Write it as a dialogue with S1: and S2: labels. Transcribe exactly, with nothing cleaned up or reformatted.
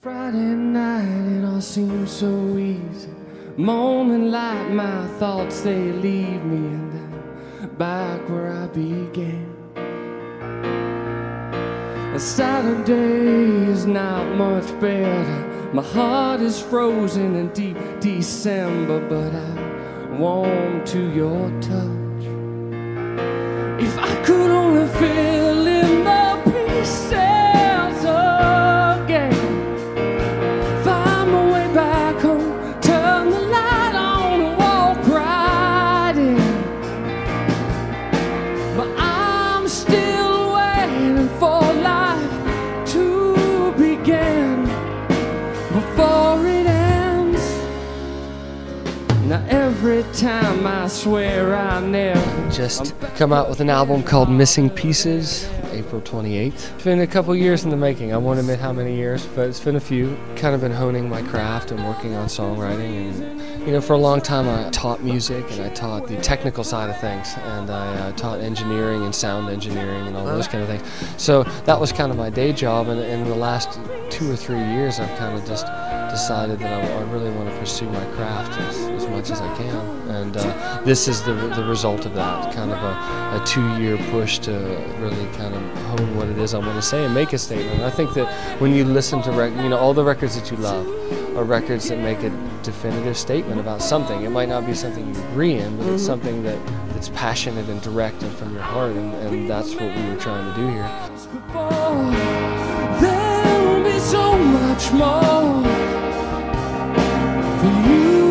S1: Friday night, it all seems so easy. Morning light, my thoughts, they leave me, and I'm back where I began. A Saturday is not much better. My heart is frozen in deep December, but I warm to your touch. If I could only fill in the pieces again, find my way back home, turn the light on and walk right in. But I'm still waiting for life to begin before it ends. Now every time I swear I never
S2: just come out with an album called Missing Pieces, April twenty-eighth. It's been a couple years in the making. I won't admit how many years, but it's been a few. Kind of been honing my craft and working on songwriting. And you know, for a long time I taught music and I taught the technical side of things, and I uh, taught engineering and sound engineering and all those kind of things. So that was kind of my day job, and in the last two or three years I've kind of just decided that I, I really want to pursue my craft as, as much as I can. And uh, this is the, the result of that, kind of a, a two-year push to really kind of hone what it is I want to say and make a statement. And I think that when you listen to, rec you know, all the records that you love are records that make a definitive statement about something. It might not be something you agree in, but it's something that, that's passionate and direct and from your heart, and, and that's what we were trying to do here.
S1: There will be so much more for you.